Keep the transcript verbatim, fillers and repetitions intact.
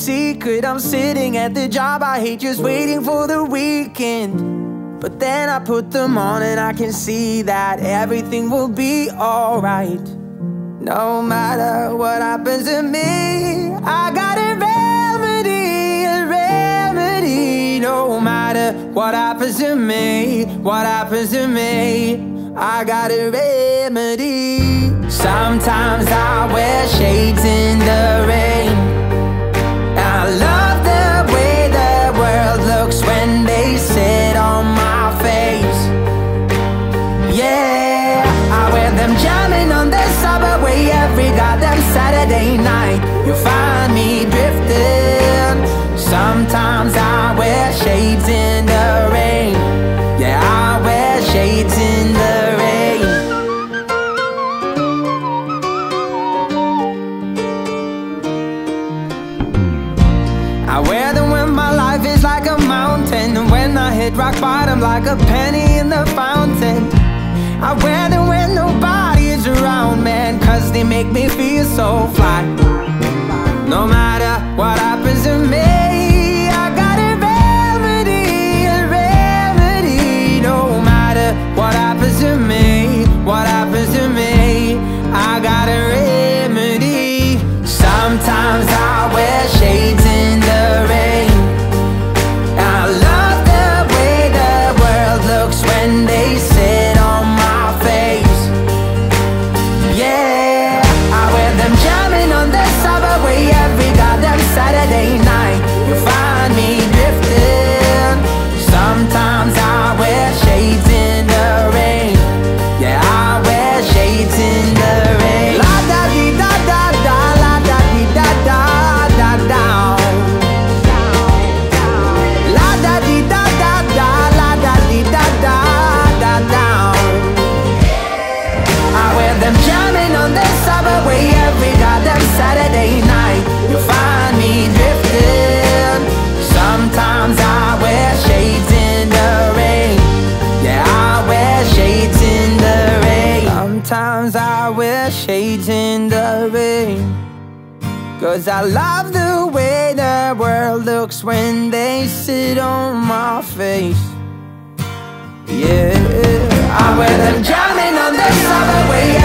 secret. I'm sitting at the job I hate, just waiting for the weekend. But then I put them on and I can see that everything will be alright. No matter what happens to me, I got a remedy, a remedy. No matter what happens to me, what happens to me, I got a remedy. Sometimes I wear shades in the rain. I love the way the world looks when they sit on my face. Yeah, I wear them jamming on the subway every goddamn Saturday night. You'll find me drifting. Sometimes I wear shades in the rain. Yeah, I wear shades in the rain. I wear them when my life is like a mountain, and when I hit rock bottom like a penny in the fountain. I wear them when nobody is around, man, cause they make me feel so fly. No matter what happens to me, I got a remedy, a remedy. No matter what happens to me, what happens to me, I got a remedy. Sometimes I wear shades in the rain. I love the way the world looks when they sit on my face. Yeah, I wear them jamming on the subway every goddamn Saturday night. You'll find me drifting. Sometimes I wear shades in the rain. Yeah, I wear shades in the rain. La da di da da da, la da di da da da down. La da di da da da, la da di da da da down. I wear them jamming on the subway every goddamn Saturday night. You'll find me drifting. Sometimes I wear shades in the rain. Yeah, I wear shades in the rain. Sometimes I wear shades in the rain, cause I love the way the world looks when they sit on my face. Yeah, I wear them jamming on the subway